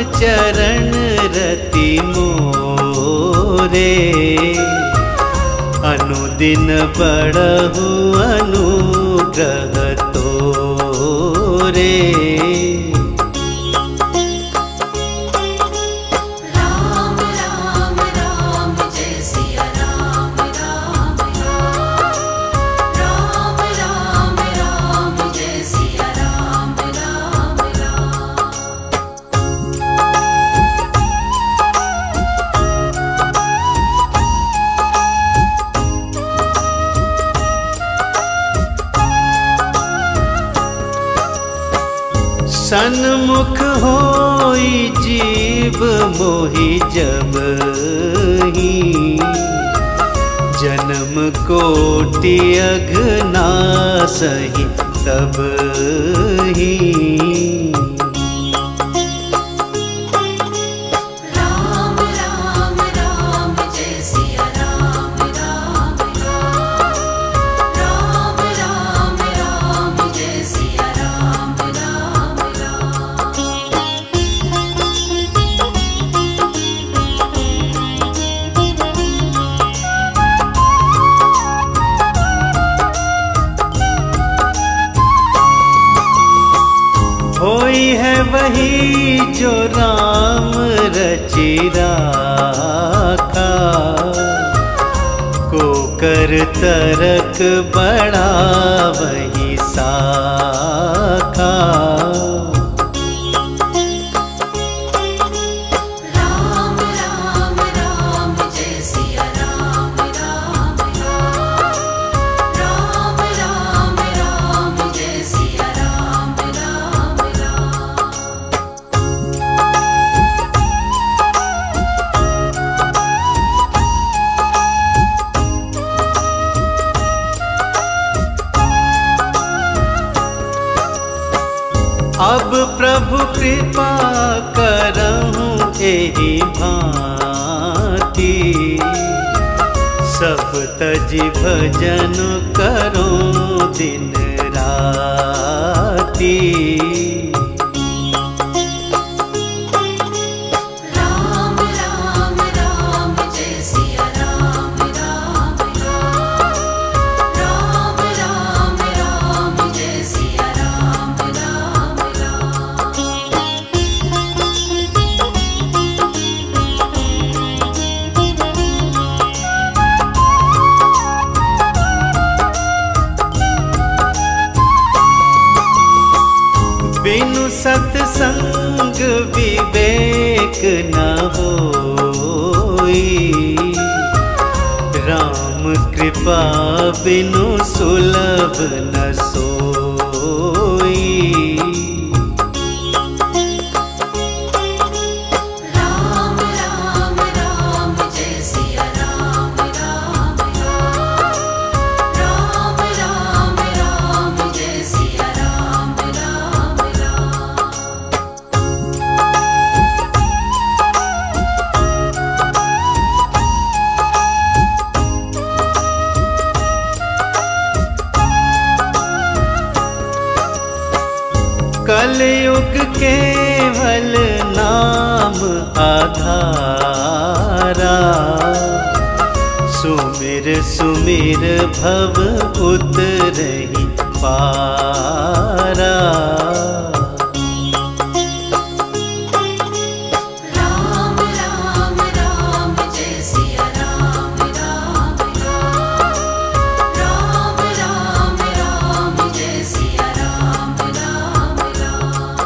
चरण रति मोरे, अनुदिन बढ़हु अनुग्रह तोरे। राम राम राम जय सिया राम राम राम। राम राम राम जय सिया राम राम राम। सन्मुख होई जीव मोहि जब ही, जन्म कोटि अघनासहि तब ही। राम राम राम जय सिया राम राम राम। राम राम राम जय सिया राम राम राम। होई है वही जो राम रचि राखा, को कर तरक बड़ा वही साखा। राम राम राम जय सिया राम राम राम। राम राम राम जय सिया राम राम राम। अब प्रभु कृपा करहूँ एहि भांति, सब तजि भजन करूँ दिन राति। राम राम राम जय सिया राम राम राम। राम राम राम जय सिया राम राम राम। बिनु सत्संग विवेक न होई, राम कृपा बिनु सुलभ न सोई। राम राम राम जय सिया राम राम राम। राम राम राम जय सिया राम राम राम। कलयुग केवल नाम आधारा, सुमिर सुमिर भव उतरहि पारा। राम राम राम जय सिया राम राम राम। राम राम राम जय सिया राम राम राम।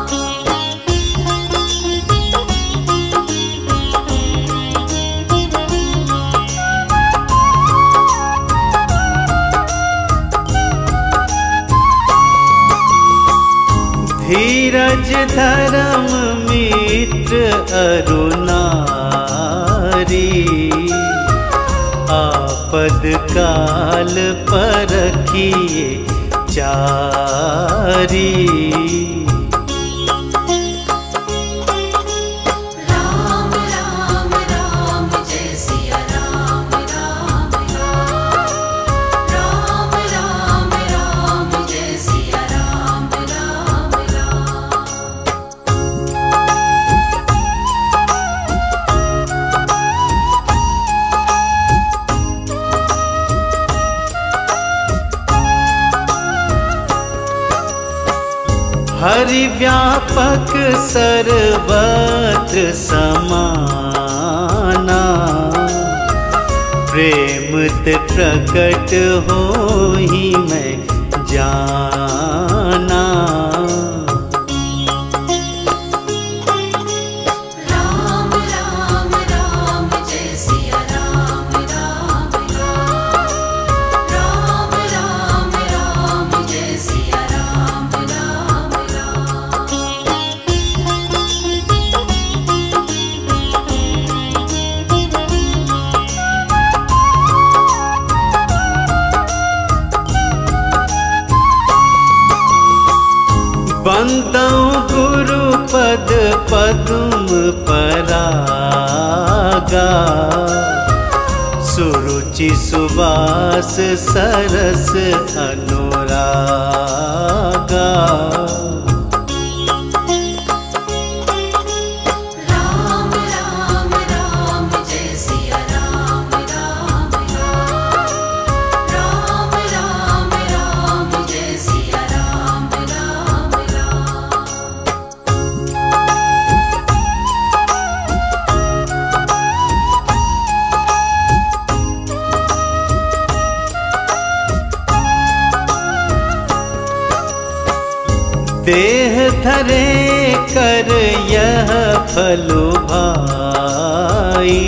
धीरज धर्म मित्र अरु नारी, आपद काल परखिए चारी। राम राम राम जय सिया राम राम राम। राम राम राम जय सिया राम राम राम। परिव्यापक सर्वत्र समाना, प्रेम ते प्रकट हो ही मैं जाना। राम राम राम जय सिया राम राम राम, राम राम राम जय सिया राम राम राम। बंदौ गुरु पद पद्म परागा, सुरुचि सुबास सरस अनुरागा। राम राम राम जय सिया राम राम राम, राम राम राम जय सिया राम राम राम। देह धरे कर यह फलो भाई,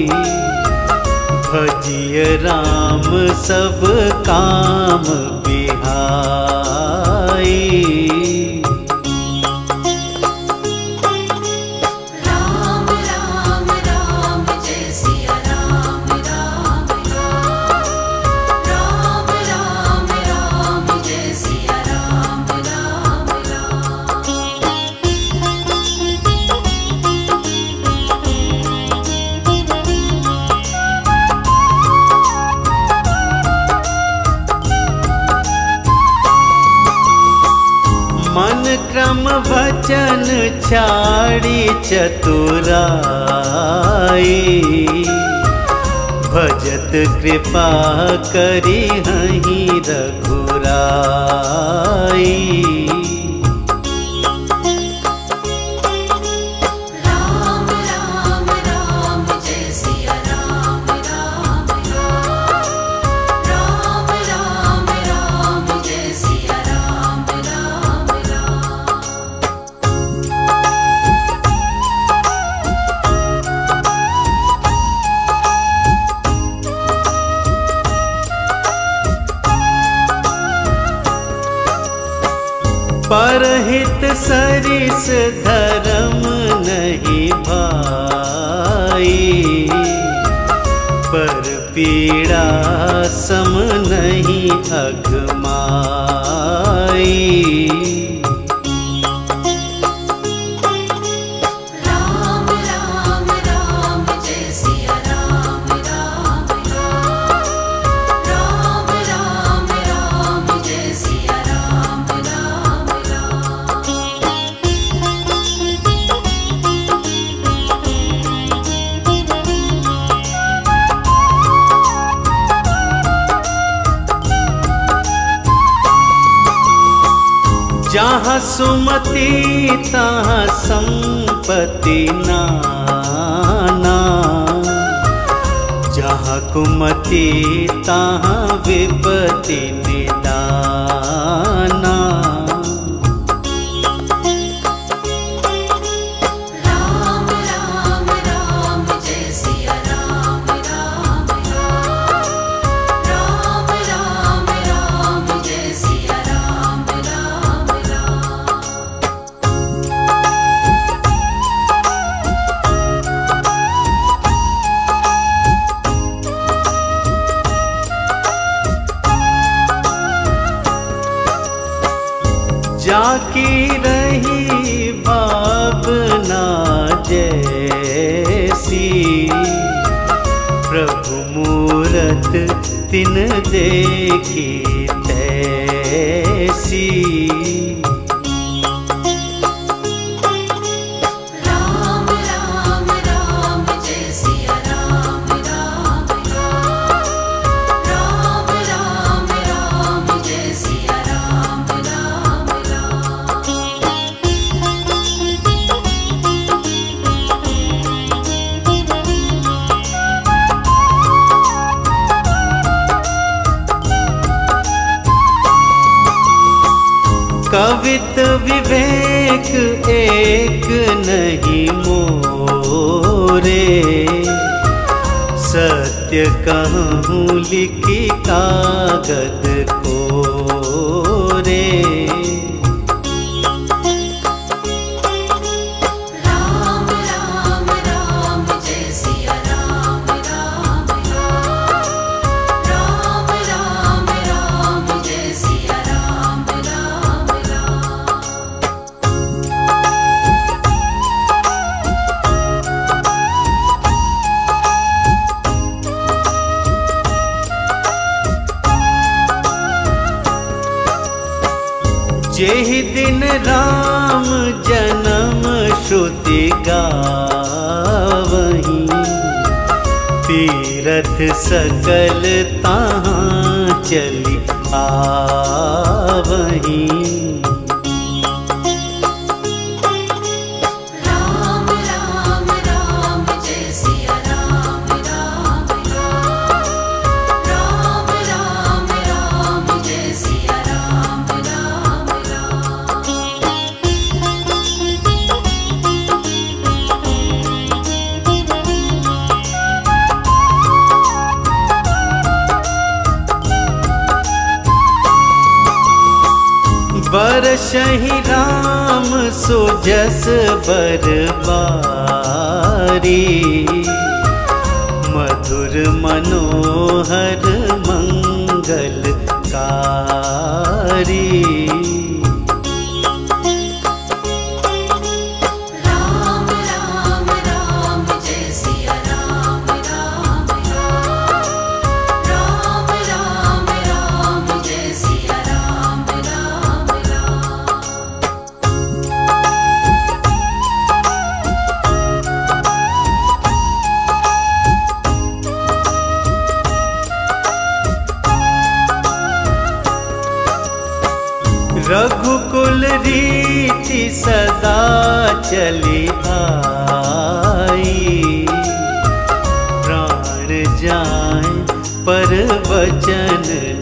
भजिय राम सब काम बिहाई। राम राम राम जय सिया राम राम राम, राम राम राम जय सिया राम राम राम। मन क्रम वचन छाड़ी चतुराई, भजत कृपा करी हहीं रघुराई। राम राम राम जय सिया राम राम राम, राम राम राम जय सिया राम राम राम। परहित सरिस धर्म नहीं भाई, पर पीड़ा सम नहीं अगमाई। राम राम राम जय सिया राम राम राम, राम राम राम जय सिया राम राम राम। जहाँ सुमति तहाँ संपत्ति नाना, जहाँ कुमति तहाँ विपत्ति निदाना। राम राम राम जय सिया राम राम राम, राम राम राम जय सिया राम राम राम। जाकी रही भावना जैसी, प्रभु मूरत तिन देखी तैसी। राम राम राम जय सिया राम राम राम, राम राम राम जय सिया राम राम राम। अमित विवेक एक नहीं मोरे, सत्य कहूँ लिखी कागद कोरे। राम राम राम जय सिया राम राम राम। राम राम राम जय सिया राम राम राम। जेहि दिन राम जन्म श्रुति गावहीं, तीरथ सकल ताहाँ चली आवहीं। राम राम राम जय सिया राम राम राम। राम राम राम जय सिया राम राम राम। बरसहि राम सुजस बरबारी, मधुर मनोहर मंगलकारी। राम राम राम जय सिया राम राम राम। राम राम राम जय सिया राम राम राम। रघुकुल रीति सदा चली आई, प्राण जाए पर वचन